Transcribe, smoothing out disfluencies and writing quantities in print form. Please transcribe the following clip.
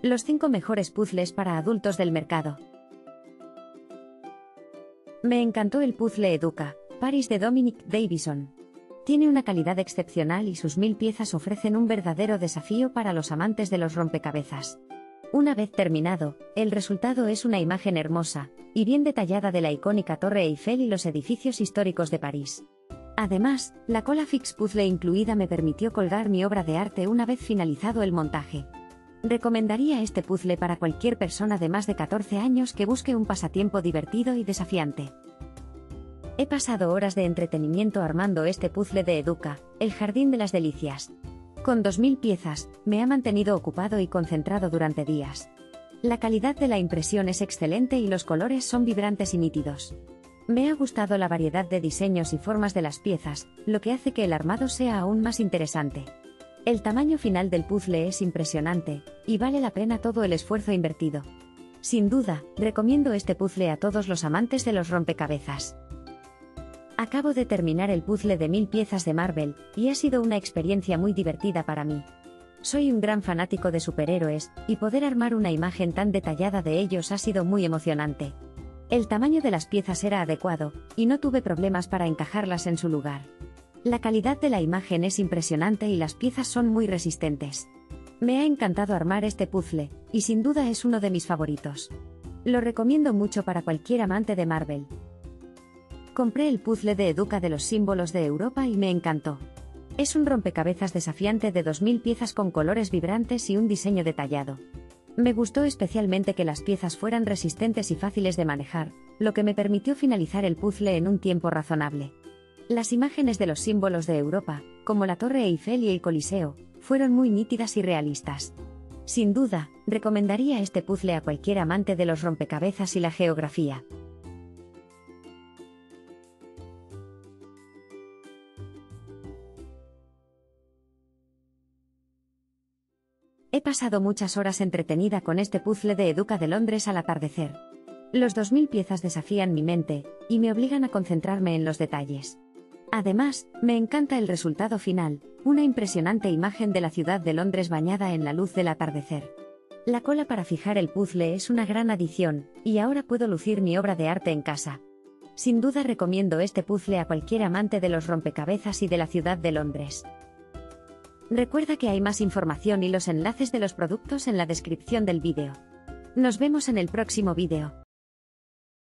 Los 5 mejores puzzles para adultos del mercado. Me encantó el puzzle Educa, Paris de Dominic Davison. Tiene una calidad excepcional y sus 1000 piezas ofrecen un verdadero desafío para los amantes de los rompecabezas. Una vez terminado, el resultado es una imagen hermosa y bien detallada de la icónica Torre Eiffel y los edificios históricos de París. Además, la cola fix puzzle incluida me permitió colgar mi obra de arte una vez finalizado el montaje. Recomendaría este puzzle para cualquier persona de más de 14 años que busque un pasatiempo divertido y desafiante. He pasado horas de entretenimiento armando este puzzle de Educa, el Jardín de las Delicias. Con 2000 piezas, me ha mantenido ocupado y concentrado durante días. La calidad de la impresión es excelente y los colores son vibrantes y nítidos. Me ha gustado la variedad de diseños y formas de las piezas, lo que hace que el armado sea aún más interesante. El tamaño final del puzzle es impresionante, y vale la pena todo el esfuerzo invertido. Sin duda, recomiendo este puzzle a todos los amantes de los rompecabezas. Acabo de terminar el puzzle de 1000 piezas de Marvel, y ha sido una experiencia muy divertida para mí. Soy un gran fanático de superhéroes, y poder armar una imagen tan detallada de ellos ha sido muy emocionante. El tamaño de las piezas era adecuado, y no tuve problemas para encajarlas en su lugar. La calidad de la imagen es impresionante y las piezas son muy resistentes. Me ha encantado armar este puzzle, y sin duda es uno de mis favoritos. Lo recomiendo mucho para cualquier amante de Marvel. Compré el puzzle de Educa de los símbolos de Europa y me encantó. Es un rompecabezas desafiante de 2000 piezas con colores vibrantes y un diseño detallado. Me gustó especialmente que las piezas fueran resistentes y fáciles de manejar, lo que me permitió finalizar el puzzle en un tiempo razonable. Las imágenes de los símbolos de Europa, como la Torre Eiffel y el Coliseo, fueron muy nítidas y realistas. Sin duda, recomendaría este puzzle a cualquier amante de los rompecabezas y la geografía. He pasado muchas horas entretenida con este puzzle de Educa de Londres al atardecer. Los 2000 piezas desafían mi mente, y me obligan a concentrarme en los detalles. Además, me encanta el resultado final, una impresionante imagen de la ciudad de Londres bañada en la luz del atardecer. La cola para fijar el puzzle es una gran adición, y ahora puedo lucir mi obra de arte en casa. Sin duda recomiendo este puzzle a cualquier amante de los rompecabezas y de la ciudad de Londres. Recuerda que hay más información y los enlaces de los productos en la descripción del vídeo. Nos vemos en el próximo vídeo.